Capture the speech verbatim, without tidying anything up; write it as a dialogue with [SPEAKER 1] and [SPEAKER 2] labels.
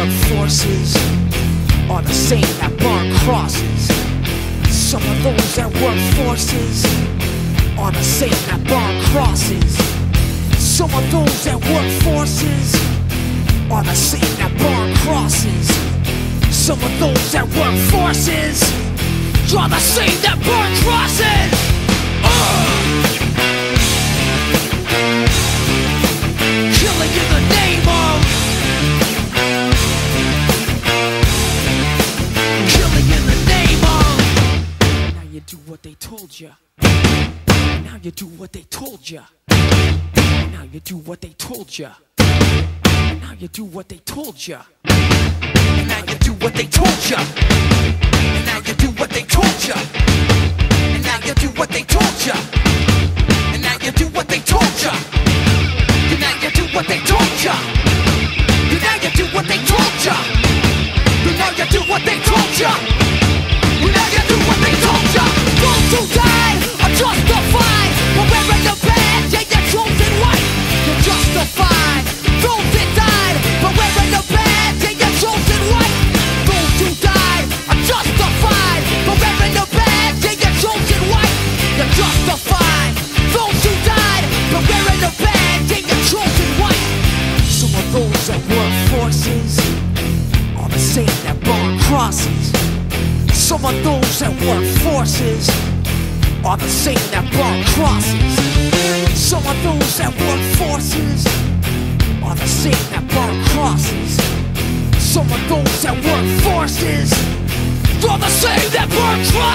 [SPEAKER 1] work forces are the same that burn crosses. Some of those that work forces are the same that burn crosses. Some of those that work forces are the same that burn crosses. Some of those that work forces are the same that burn crosses. Uh! Killing in the name of, killing in the name of. Now you do what they told you. Now you do what they told you. Now you do what they told you. Now you do what they told you. Now you do what they told you. Now you do what they told you. Now you do what they told you. Now you do what they told you. Now you do what they told you. Now you do what they told you. Now you do what they told you. Now you do what they told you. Those who died are justified for wearing the badge and your chosen white. You're justified. Those that died for wearing the badge and your chosen white. Those who died are justified for wearing the badge and your chosen white. You're justified. Those who died for wearing the badge and your chosen white. Some of those that work forces are the same that burn crosses. Some of those that work forces are the same that burn crosses. Some of those that work forces are the same that burn crosses. Some of those that work forces are the same that burn crosses.